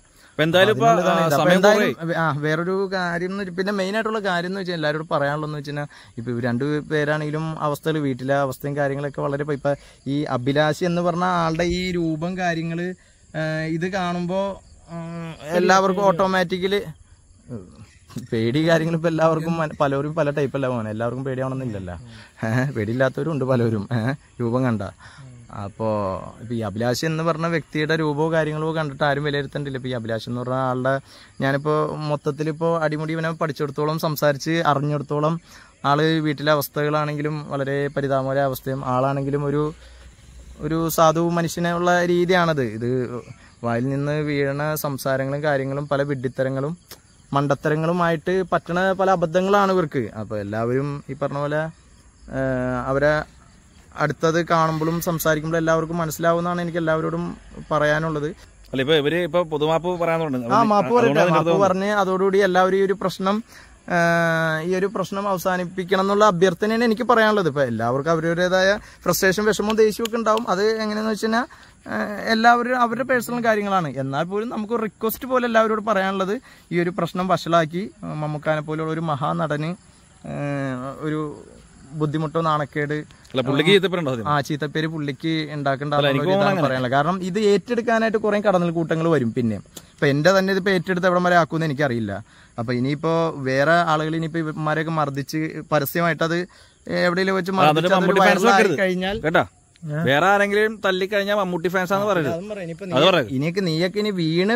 വേറൊരു കാര്യം പിന്നെ മെയിൻ ആയിട്ടുള്ള കാര്യം എന്ന് വെച്ചാൽ എല്ലാവരോടും പറയാനുള്ളതെന്ന് വെച്ചാൽ, ഇപ്പൊ 2 പേരാണെങ്കിലും അവസ്ഥകൾ വീട്ടിലെ അവസ്ഥയും കാര്യങ്ങളൊക്കെ വളരെ ഇപ്പൊ ഈ അഭിലാഷ് എന്ന് പറഞ്ഞ ആളുടെ ഈ രൂപം കാര്യങ്ങള് ഇത് കാണുമ്പോ എല്ലാവർക്കും ഓട്ടോമാറ്റിക്കലി പേടി കാര്യങ്ങൾ ഇപ്പൊ എല്ലാവർക്കും പലരും പല ടൈപ്പല്ല പോകാൻ. എല്ലാവർക്കും പേടിയാവണമെന്നില്ലല്ലോ. പേടിയില്ലാത്തവരും ഉണ്ട് പലരും രൂപം കണ്ട. അപ്പോ ഇപ്പൊ ഈ അഭിലാഷ് എന്ന് പറഞ്ഞ വ്യക്തിയുടെ രൂപമോ കാര്യങ്ങളോ കണ്ടിട്ട് ആരും വിലയിരുത്തണ്ടില്ല. ഇപ്പൊ ഈ അഭിലാഷ് എന്ന് പറഞ്ഞ ആളുടെ ഞാനിപ്പോ മൊത്തത്തിലിപ്പോ അടിമുടി ഇവനെ പഠിച്ചെടുത്തോളം സംസാരിച്ച് അറിഞ്ഞെടുത്തോളം ആള് വീട്ടിലെ അവസ്ഥകളാണെങ്കിലും വളരെ പരിതാപകര അവസ്ഥയും, ആളാണെങ്കിലും ഒരു സാധു മനുഷ്യനുള്ള രീതിയാണത്. ഇത് വായിൽ നിന്ന് വീഴണ സംസാരങ്ങളും കാര്യങ്ങളും പല വിഡ്ഢിത്തരങ്ങളും മണ്ടത്തരങ്ങളുമായിട്ട് പറ്റണ പല അബദ്ധങ്ങളാണ് ഇവർക്ക്. അപ്പൊ എല്ലാവരും ഈ പറഞ്ഞ പോലെ അവരെ അടുത്തത് കാണുമ്പോഴും സംസാരിക്കുമ്പോഴും എല്ലാവർക്കും മനസ്സിലാവുന്നതാണ് എനിക്ക് എല്ലാവരോടും പറയാനുള്ളത്. അല്ല, ഇപ്പൊ ഇവര് ഇപ്പൊ പൊതുമാപ്പ് പറയാനുണ്ട്. മാപ്പ് പറഞ്ഞ് അതോടുകൂടി എല്ലാവരും ഈ ഒരു പ്രശ്നം അവസാനിപ്പിക്കണം എന്നുള്ള അഭ്യർത്ഥനയാണ് എനിക്ക് പറയാനുള്ളത്. ഇപ്പൊ എല്ലാവർക്കും അവരുടേതായ ഫ്രസ്ട്രേഷൻ, വിഷമവും ദേഷ്യവും ഒക്കെ ഉണ്ടാവും. അത് എങ്ങനെയാന്ന് വെച്ച് കഴിഞ്ഞാൽ എല്ലാവരും അവരുടെ പേഴ്സണൽ കാര്യങ്ങളാണ്. എന്നാൽ പോലും നമുക്ക് റിക്വസ്റ്റ് പോലെ എല്ലാവരോടും പറയാനുള്ളത്, ഈ ഒരു പ്രശ്നം വഷളാക്കി മമ്മൂക്കാനെ പോലെയുള്ള ഒരു മഹാനടന് ഒരു ബുദ്ധിമുട്ടോ നാണക്കേട് ചീത്തപ്പേര് പുള്ളിക്ക് ഉണ്ടാക്കേണ്ടതാണ് പറയാനുള്ളത്. കാരണം ഇത് ഏറ്റെടുക്കാനായിട്ട് കുറെ കടന്നൽ കൂട്ടങ്ങൾ വരും. പിന്നെ ഇപ്പൊ എന്റെ തന്നെ ഇതിപ്പോ ഏറ്റെടുത്ത് എവിടെ വരെ ആക്കുമെന്ന് എനിക്കറിയില്ല. അപ്പൊ ഇനിയിപ്പോ വേറെ ആളുകൾ ഇനിയിപ്പോ ഇവന്മാരെയൊക്കെ മർദ്ദിച്ച് പരസ്യമായിട്ട് അത് എവിടെയെങ്കിലും വെച്ച് കഴിഞ്ഞാൽ വേറെ ആരെങ്കിലും തല്ലിക്കഴിഞ്ഞാൽ മമ്മൂട്ടി ഫാൻസ് ആണെന്ന് പറയുന്നത്. ഇനിയൊക്കെ നീയൊക്കെ ഇനി വീണ്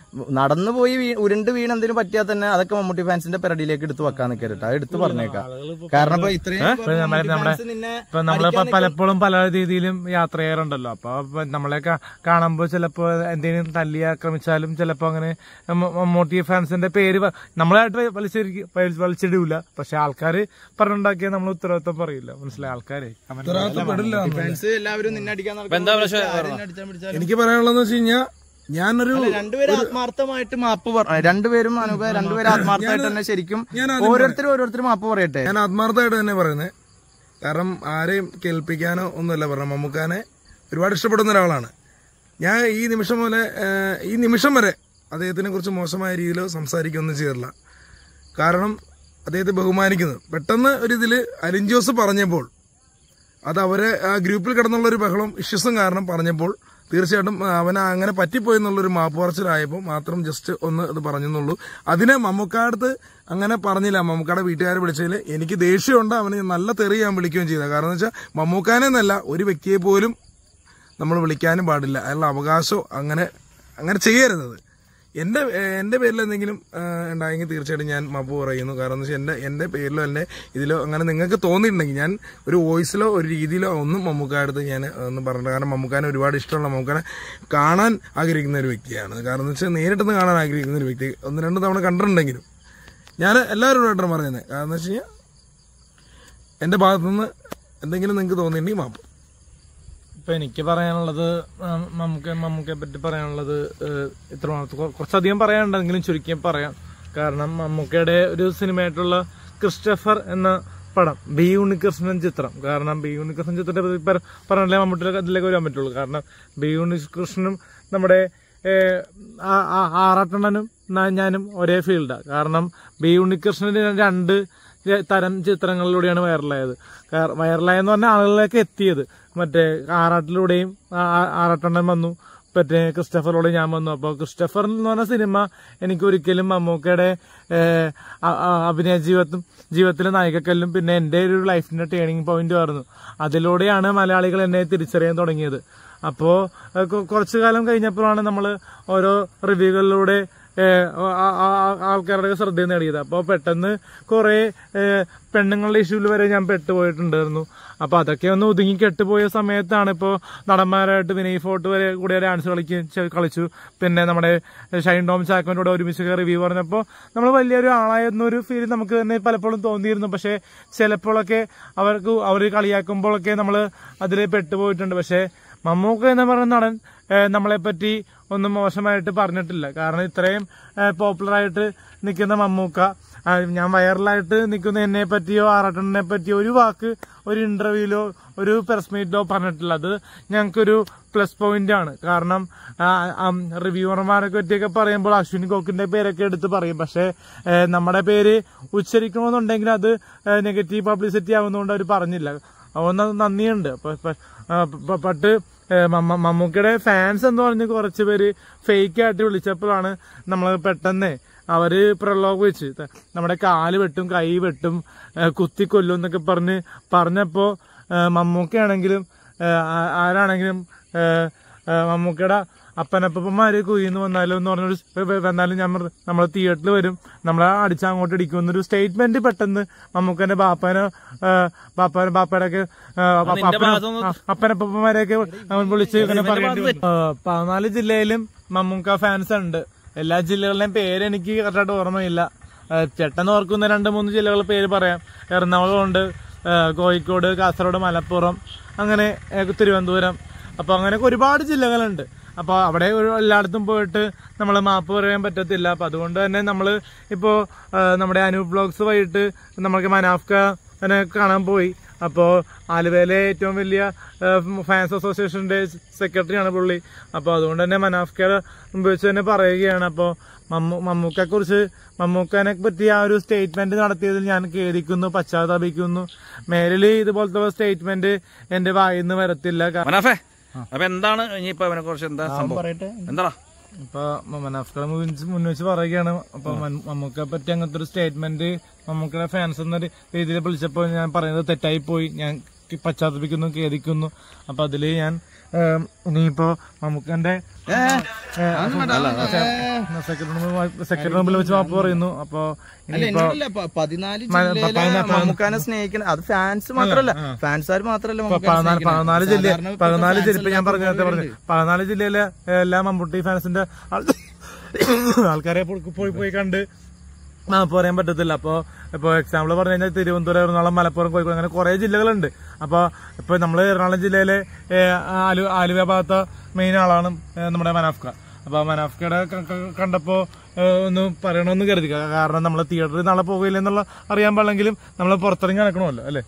നടന്നു പോയി ഉരുണ്ട് വീണ് എന്തെങ്കിലും പറ്റിയാൽ തന്നെ അതൊക്കെ മമ്മൂട്ടി ഫാൻസിന്റെ പെരടിയിലേക്ക് എടുത്ത് വെക്കാൻ നിൽക്കരുത്. അത് എടുത്ത് പറഞ്ഞേക്കാം. കാരണം ഇപ്പൊ ഇത്രയും ഇപ്പൊ നമ്മളിപ്പോ പലപ്പോഴും പല രീതിയിലും യാത്ര ചെയ്യാറുണ്ടല്ലോ. അപ്പൊ നമ്മളെ കാണുമ്പോ ചിലപ്പോ എന്തെങ്കിലും തല്ലി ആക്രമിച്ചാലും ചിലപ്പോ അങ്ങനെ മമ്മൂട്ടി ഫാൻസിന്റെ പേര് നമ്മളായിട്ട് വലിച്ചിടൂല. പക്ഷെ ആൾക്കാര് പറഞ്ഞുണ്ടാക്കിയാൽ നമ്മൾ ഉത്തരവാദിത്വം പറയില്ല. മനസ്സിലായി? ആൾക്കാരെ ഫാൻസ് എല്ലാവരും നിന്നെ അടിക്കാൻ എനിക്ക് പറയാനുള്ളതെന്ന് വെച്ച് കഴിഞ്ഞാൽ ഞാനൊരു രണ്ടുപേരും ആത്മാർത്ഥമായിട്ട് മാപ്പ് രണ്ടുപേരും ആത്മാർത്ഥമായിട്ട് തന്നെ ശരിക്കും ഓരോരുത്തരും മാപ്പ് പറയട്ടെ. ഞാൻ ആത്മാർത്ഥമായിട്ട് തന്നെ പറയുന്നത്. കാരണം ആരെയും കേൾപ്പിക്കാനോ ഒന്നുമല്ല പറഞ്ഞത്. മമ്മൂക്കാനെ ഒരുപാട് ഇഷ്ടപ്പെടുന്ന ഒരാളാണ് ഞാൻ. ഈ നിമിഷം വരെ അദ്ദേഹത്തിനെ കുറിച്ച് മോശമായ രീതിയിലോ സംസാരിക്കുകയൊന്നും ചെയ്തിട്ടില്ല. കാരണം അദ്ദേഹത്തെ ബഹുമാനിക്കുന്നത്. പെട്ടെന്ന് ഒരിതില് അലിൻ ജോസ് പറഞ്ഞപ്പോൾ അത് അവരെ ആ ഗ്രൂപ്പിൽ കിടന്നുള്ളൊരു ബഹളം ഇഷ്യൂസും കാരണം പറഞ്ഞപ്പോൾ തീർച്ചയായിട്ടും അവന് അങ്ങനെ പറ്റിപ്പോയെന്നുള്ളൊരു മാപ്പ് പറച്ചിലായപ്പോൾ മാത്രം ജസ്റ്റ് ഒന്ന് ഇത് പറഞ്ഞെന്നുള്ളൂ. അതിനെ മമ്മൂക്കാടുത്ത് അങ്ങനെ പറഞ്ഞില്ല. മമ്മൂക്കാടെ വീട്ടുകാരെ വിളിച്ചതിൽ എനിക്ക് ദേഷ്യമുണ്ട്. അവന് നല്ല തെറി ഞാൻ വിളിക്കുകയും ചെയ്ത. കാരണം എന്ന് വെച്ചാൽ മമ്മൂക്കാനെ എന്നല്ല ഒരു വ്യക്തിയെ പോലും നമ്മൾ വിളിക്കാനും പാടില്ല. അതിനുള്ള അവകാശം അങ്ങനെ ചെയ്യരുത്. എന്റെ പേരിൽ എന്തെങ്കിലും ഉണ്ടായെങ്കിൽ തീർച്ചയായിട്ടും ഞാൻ മാപ്പ് പറയുന്നു. കാരണം എന്ന് വെച്ചാൽ എന്റെ പേരിലോ എന്റെ ഇതിലോ അങ്ങനെ നിങ്ങൾക്ക് തോന്നിയിട്ടുണ്ടെങ്കിൽ ഞാൻ ഒരു വോയിസിലോ ഒരു രീതിയിലോ ഒന്നും മമ്മൂക്കാടുത്ത് ഞാൻ ഒന്നും പറഞ്ഞില്ല. കാരണം മമ്മൂക്കാനെ ഒരുപാട് ഇഷ്ടമുള്ള, മമ്മൂക്കാനെ കാണാൻ ആഗ്രഹിക്കുന്ന ഒരു വ്യക്തിയാണ്. കാരണം എന്ന് വെച്ചാൽ നേരിട്ടൊന്ന് കാണാൻ ആഗ്രഹിക്കുന്ന ഒരു വ്യക്തി. 1-2 തവണ കണ്ടിട്ടുണ്ടെങ്കിലും ഞാൻ എല്ലാവരോടായിട്ടും പറയുന്നത്. കാരണം എന്ന് വെച്ച് കഴിഞ്ഞാൽ എന്റെ ഭാഗത്തുനിന്ന് എന്തെങ്കിലും നിങ്ങൾക്ക് തോന്നിയിട്ടുണ്ടെങ്കിൽ മാപ്പ്. ഇപ്പൊ എനിക്ക് പറയാനുള്ളത്, മമ്മൂക്കയെ പറ്റി പറയാനുള്ളത് കുറച്ചധികം പറയാനുണ്ടെങ്കിലും ചുരുക്കി പറയാം. കാരണം മമ്മൂക്കയുടെ ഒരു സിനിമയായിട്ടുള്ള ക്രിസ്റ്റഫർ എന്ന പടം, ബി ഉണ്ണികൃഷ്ണൻ ചിത്രം. കാരണം ബി ഉണ്ണികൃഷ്ണൻ ചിത്രത്തെ പറഞ്ഞാലേ മമ്മൂട്ടിയുടെ അതിലേക്ക് വരാൻ പറ്റുള്ളൂ. കാരണം ബി ഉണ്ണികൃഷ്ണനും നമ്മുടെ ആറാട്ടണ്ണനും ഞാനും ഒരേ ഫീൽഡാണ്. കാരണം ബി ഉണ്ണികൃഷ്ണന് 2 തരം ചിത്രങ്ങളിലൂടെയാണ് വൈറലായത്. വൈറലായെന്ന് പറഞ്ഞാൽ ആളുകളിലേക്ക് എത്തിയത് മറ്റേ ആറാട്ടിലൂടെയും ആറാട്ടണ്ണൻ വന്നു, മറ്റേ ക്രിസ്റ്റഫറിലൂടെ ഞാൻ വന്നു. അപ്പോൾ ക്രിസ്റ്റഫർ എന്ന് പറഞ്ഞ സിനിമ എനിക്ക് ഒരിക്കലും മമ്മൂക്കയുടെ അഭിനയ ജീവിതത്തിലെ നായികക്കല്ലും പിന്നെ എൻ്റെ ഒരു ലൈഫിന്റെ ടേണിംഗ് പോയിന്റും ആയിരുന്നു. അതിലൂടെയാണ് മലയാളികൾ എന്നെ തിരിച്ചറിയാൻ തുടങ്ങിയത്. അപ്പോൾ കുറച്ചു കാലം കഴിഞ്ഞപ്പോഴാണ് നമ്മൾ ഓരോ റിവ്യൂകളിലൂടെ ആൾക്കാരുടെ ശ്രദ്ധ നേടിയത്. അപ്പോൾ പെട്ടെന്ന് കുറെ പെണ്ണുങ്ങളുടെ ഇഷ്യൂവിൽ വരെ ഞാൻ പെട്ടുപോയിട്ടുണ്ടായിരുന്നു. അപ്പൊ അതൊക്കെ ഒന്ന് ഒതുങ്ങി കെട്ടുപോയ സമയത്താണ് ഇപ്പോൾ നടന്മാരായിട്ട് വിനയ് ഫോർട്ട് വരെ കൂടെ ഡാൻസ് കളിച്ചു. പിന്നെ നമ്മുടെ ഷൈൻ ടോം ചാക്കോന്റെ കൂടെ ഒരുമിച്ച് റിവ്യൂ പറഞ്ഞപ്പോൾ നമ്മൾ വലിയൊരു ആളായെന്നൊരു ഫീൽ നമുക്ക് തന്നെ പലപ്പോഴും തോന്നിയിരുന്നു. പക്ഷെ ചിലപ്പോഴൊക്കെ അവർ കളിയാക്കുമ്പോഴൊക്കെ നമ്മൾ അതിൽ പെട്ടുപോയിട്ടുണ്ട്. പക്ഷെ മമ്മൂക്ക എന്ന് പറയുന്ന നടൻ നമ്മളെപ്പറ്റി ഒന്നും മോശമായിട്ട് പറഞ്ഞിട്ടില്ല. കാരണം ഇത്രയും പോപ്പുലറായിട്ട് നിൽക്കുന്ന മമ്മൂക്ക, ഞാൻ വൈറലായിട്ട് നിൽക്കുന്ന എന്നെ പറ്റിയോ ആറാട്ടണ്ണനെ പറ്റിയോ ഒരു വാക്ക് ഒരു ഇന്റർവ്യൂലോ ഒരു പ്രസ് മീറ്റിലോ പറഞ്ഞിട്ടില്ല. അത് ഞങ്ങൾക്കൊരു പ്ലസ് പോയിന്റ് ആണ്. കാരണം റിവ്യൂവർമാരെ പറ്റിയൊക്കെ പറയുമ്പോൾ അശ്വിനി ഗോക്കിന്റെ പേരൊക്കെ എടുത്ത് പറയും. പക്ഷെ നമ്മുടെ പേര് ഉച്ചരിക്കണമെന്നുണ്ടെങ്കിൽ അത് നെഗറ്റീവ് പബ്ലിസിറ്റി ആവുന്നതുകൊണ്ട് അവർ പറഞ്ഞില്ല. അതുകൊണ്ട് നന്ദിയുണ്ട്. പട്ട് മമ്മൂക്കയുടെ ഫാൻസ് എന്ന് പറഞ്ഞ് കുറച്ച് പേര് ഫേക്ക് ആയിട്ട് വിളിച്ചപ്പോഴാണ് നമ്മൾ പെട്ടെന്ന് അവര് പ്രലോഭിച്ച് നമ്മുടെ കാല് വെട്ടും കൈ വെട്ടും കുത്തിക്കൊല്ലും എന്നൊക്കെ പറഞ്ഞപ്പോ മമ്മൂക്കയാണെങ്കിലും ആരാണെങ്കിലും മമ്മൂക്കയുടെ അപ്പനപ്പന്മാര് കുയിന്ന് വന്നാലും എന്ന് പറഞ്ഞൊരു വന്നാലും നമ്മൾ തിയേറ്ററിൽ വരും, നമ്മളെ അടിച്ചങ്ങോട്ട് ഇടിക്കുന്നൊരു സ്റ്റേറ്റ്മെന്റ് പെട്ടെന്ന് മമ്മൂക്കന്റെ ബാപ്പയുടെയൊക്കെ അപ്പനപ്പന്മാരെയൊക്കെ വിളിച്ച് ഇങ്ങനെ പറയേണ്ടി വരും. 14 ജില്ലയിലും മമ്മൂക്ക ഫാൻസ് ഉണ്ട്. എല്ലാ ജില്ലകളിലെയും പേര് എനിക്ക് കറക്റ്റായിട്ട് ഓർമ്മയില്ല. പെട്ടെന്ന് ഓർക്കുന്ന 2-3 ജില്ലകളുടെ പേര് പറയാം. എറണാകുളം ഉണ്ട്, കോഴിക്കോട്, കാസർഗോഡ്, മലപ്പുറം, അങ്ങനെ തിരുവനന്തപുരം. അപ്പൊ അങ്ങനെയൊക്കെ ഒരുപാട് ജില്ലകളുണ്ട്. അപ്പൊ അവിടെ എല്ലായിടത്തും പോയിട്ട് നമ്മൾ മാപ്പ് പറയാൻ പറ്റത്തില്ല. അപ്പൊ അതുകൊണ്ട് തന്നെ നമ്മള് ഇപ്പോ നമ്മുടെ അനൂപ് വ്ലോഗ്സ് വൈകിട്ട് നമ്മൾക്ക് മനാഫ്കനെ കാണാൻ പോയി. അപ്പോ ആലുവയിലെ ഏറ്റവും വലിയ ഫാൻസ് അസോസിയേഷന്റെ സെക്രട്ടറിയാണ് പുള്ളി. അപ്പൊ അതുകൊണ്ട് തന്നെ മനാഫ്കയുടെ മുമ്പ് വെച്ച് തന്നെ പറയുകയാണ്. അപ്പോ മമ്മൂക്കനെ പറ്റി ആ ഒരു സ്റ്റേറ്റ്മെന്റ് നടത്തിയതിൽ ഞാൻ ഖേദിക്കുന്നു, പശ്ചാത്താപിക്കുന്നു. മേലില് ഇതുപോലത്തെ സ്റ്റേറ്റ്മെന്റ് എന്റെ വായിന്ന് വരത്തില്ല. അപ്പൊ എന്താണ് ഇനിയിപ്പോ അവനെ കുറിച്ച് എന്താ സംഭവം? എന്താ ഇപ്പൊ മനാഫ്കളെ മുൻവെച്ച് പറയുകയാണ്. അപ്പൊ മമ്മൂക്കയെ പറ്റി അങ്ങനത്തെ ഒരു സ്റ്റേറ്റ്മെന്റ് മമ്മൂക്കയുടെ ഫാൻസ് എന്ന രീതിയിൽ വിളിച്ചപ്പോ ഞാൻ പറയുന്നത് തെറ്റായി പോയി. ഞാൻ പശ്ചാത്തപിക്കുന്നു, ഖേദിക്കുന്നു. അപ്പൊ അതില് ഞാൻ ഇനിയിപ്പോ മമ്മൂക്കന്റെ സെക്രട്ടറി മുമ്പിൽ വെച്ച് മാപ്പ് പറയുന്നു. അപ്പൊ ഇനിയിപ്പോ 14 ജില്ലയിലെ മമ്മൂക്കാനെ സ്നേഹിക്കുന്ന അത് ഫാൻസ് മാത്രല്ല, ഫാൻസുകാർ മാത്രല്ല 14 ജില്ല ഇപ്പൊ ഞാൻ പറഞ്ഞു 14 ജില്ലയിലെ എല്ലാ മമ്മൂട്ടി ഫാൻസിന്റെ ആൾക്കാരെ പോയി കണ്ട് പറയാൻ പറ്റത്തില്ല. ഇപ്പൊ എക്സാമ്പിൾ പറഞ്ഞു കഴിഞ്ഞാൽ തിരുവനന്തപുരം, എറണാകുളം, മലപ്പുറം, കോഴിക്കോട് അങ്ങനെ കുറെ ജില്ലകളുണ്ട്. ഇപ്പൊ നമ്മള് എറണാകുളം ജില്ലയിലെ ആലുവ ഭാഗത്തെ മെയിൻ ആളാണ് നമ്മുടെ മനാഫ്ക. അപ്പൊ മനാഫ്കയുടെ കണ്ടപ്പോ ഒന്ന് പറയണമെന്ന് കരുതി. കാരണം നമ്മള് തിയേറ്ററിൽ നാളെ പോകില്ല എന്നുള്ള അറിയാൻ പാടില്ലെങ്കിലും നമ്മള് പുറത്തിറങ്ങി നടക്കണമല്ലോ അല്ലെ,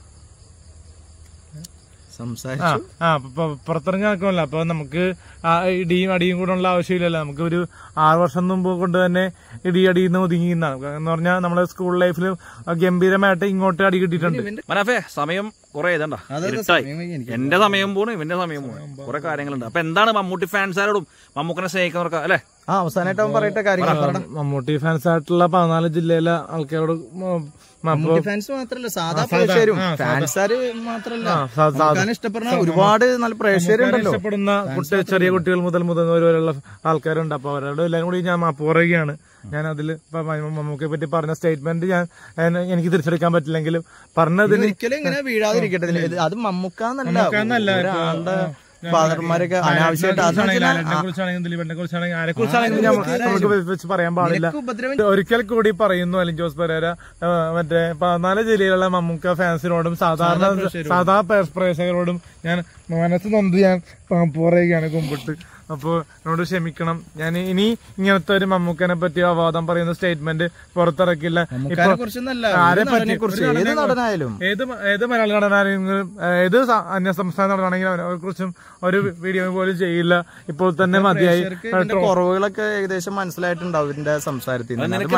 പുറത്തിറങ്ങി നടക്കണമല്ലോ. അപ്പൊ നമുക്ക് ഇടിയും അടിയും കൂടെ ഉള്ള ആവശ്യമില്ലല്ലോ. നമുക്ക് ഒരു 6 വർഷം മുമ്പ് കൊണ്ട് തന്നെ ഇടിയടിന്ന് ഒതുങ്ങിയെന്നാണ് എന്ന് പറഞ്ഞാൽ നമ്മുടെ സ്കൂൾ ലൈഫിൽ ഗംഭീരമായിട്ട് ഇങ്ങോട്ട് അടി കിട്ടിയിട്ടുണ്ട്. മനാഫേ, സമയം കുറെ ഇതണ്ട ഇരുട്ടായി. എന്റെ സമയം പോണു, ഇവന്റെ സമയം പോണു, കുറെ കാര്യങ്ങളുണ്ട്. അപ്പൊ എന്താണ് മമ്മൂട്ടി ഫാൻസുകാരോടും മമ്മൂക്കനെ സ്നേഹിക്കുന്നവർക്ക് അല്ലെ അവസാനമായിട്ട് അവൻ പറയട്ടെ കാര്യങ്ങൾ? മമ്മൂട്ടി ഫാൻസ് ആയിട്ടുള്ള 14 ജില്ലയിലെ ആൾക്കാരോട്, ഫാൻസ് മാത്രല്ല സാധാ പ്രേക്ഷകരും, ഫാൻസുകാര് മാത്രല്ല ഇഷ്ടപ്പെടുന്ന ഒരുപാട് നല്ല പ്രേക്ഷകരുണ്ടല്ലോ, ഇഷ്ടപ്പെടുന്ന ചെറിയ കുട്ടികൾ മുതൽ മുതിർന്നവരുള്ള ആൾക്കാരുണ്ട്. അപ്പൊ അവരോട് എല്ലാവരും കൂടി ഞാൻ മാപ്പ് പറയുകയാണ്. ഞാൻ അതിൽ മമ്മൂക്കയെ പറ്റി പറഞ്ഞ സ്റ്റേറ്റ്മെന്റ് എനിക്ക് തിരിച്ചെടുക്കാൻ പറ്റില്ലെങ്കിലും പറഞ്ഞതിന് ഒരിക്കലും ഇങ്ങനെ വീഴാതിരിക്കട്ടെ. അത് മമ്മൂക്കാന്നല്ല ഒരാളുടെ ഫാദർമാരൊക്കെ അനാവശ്യമായിട്ട് ദിലീപിനെ കുറിച്ചാണെങ്കിൽ ആരെ കുറിച്ചാണെങ്കിലും നമുക്ക് വെച്ച് പറയാൻ പാടില്ല. ഒരിക്കൽ കൂടി പറയുന്നു അലിൻ ജോസ് പെരേര മറ്റേ 14 ജില്ലയിലുള്ള മമ്മൂക്ക ഫാൻസിനോടും സാധാ പ്രേക്ഷകരോടും ഞാൻ മനസ്സ് നൊന്ത് ഞാൻ പറയുകയാണ് കുമ്പിട്ട്. അപ്പൊ എന്നോട് ക്ഷമിക്കണം. ഞാൻ ഇനി ഇങ്ങനത്തെ ഒരു മമ്മൂക്കനെ പറ്റി അവാദം പറയുന്ന സ്റ്റേറ്റ്മെന്റ് പുറത്തിറക്കില്ല. ഏത് മലയാള നടനാണെങ്കിലും ഏത് അന്യസംസ്ഥാന നടനാണെങ്കിലും അവരെ കുറിച്ചും ഒരു വീഡിയോ പോലും ചെയ്യില്ല. ഇപ്പോൾ തന്നെ മതിയായി. കുറവുകളൊക്കെ ഏകദേശം മനസ്സിലായിട്ടുണ്ടാവും ഇതിന്റെ സംസാരത്തിൽ.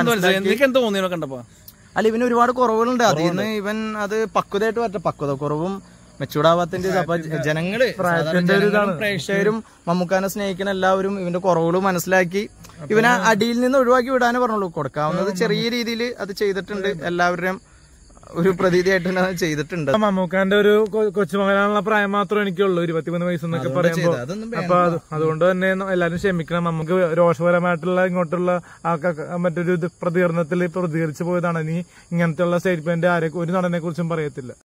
അല്ല, ഇവന് ഒരുപാട് കുറവുകളുണ്ട്. അതിൽ നിന്ന് ഇവൻ അത് പക്വതയായിട്ട് വരട്ടെ. പക്വത കുറവും മെച്ചൂർഡാവാത്തിന്റെ ജനങ്ങള് പ്രേക്ഷകരും മമ്മൂക്കാനെ സ്നേഹിക്കുന്ന എല്ലാവരും ഇവന്റെ കുറവുകൾ മനസ്സിലാക്കി ഇവനെ അടിയിൽ നിന്ന് ഒഴിവാക്കി വിടാനേ പറഞ്ഞുള്ളൂ. കൊടുക്കാവുന്നത് ചെറിയ രീതിയിൽ അത് ചെയ്തിട്ടുണ്ട്. എല്ലാവരുടെയും ഒരു പ്രതീതിയായിട്ട് തന്നെ ചെയ്തിട്ടുണ്ട്. മമ്മൂക്കാന്റെ ഒരു കൊച്ചുമകനാനുള്ള പ്രായം മാത്രമേ എനിക്കുള്ളൂ, 23 വയസ്സെന്നൊക്കെ പറയുമ്പോ. അപ്പൊ അതുകൊണ്ട് തന്നെ എല്ലാരും ക്ഷമിക്കണം. നമുക്ക് രോഷപരമായിട്ടുള്ള ഇങ്ങോട്ടുള്ള മറ്റൊരു പ്രതികരണത്തിൽ പ്രതികരിച്ചു പോയതാണ്. ഇനി ഇങ്ങനത്തെ ഉള്ള സ്റ്റേറ്റ്മെന്റ് ഒരു നടനെ കുറിച്ചും പറയത്തില്ല.